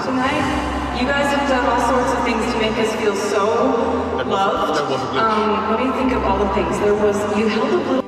tonight. You guys have done all sorts of things to make us feel so loved. That wasn't good. Let me think of all the things. You held a little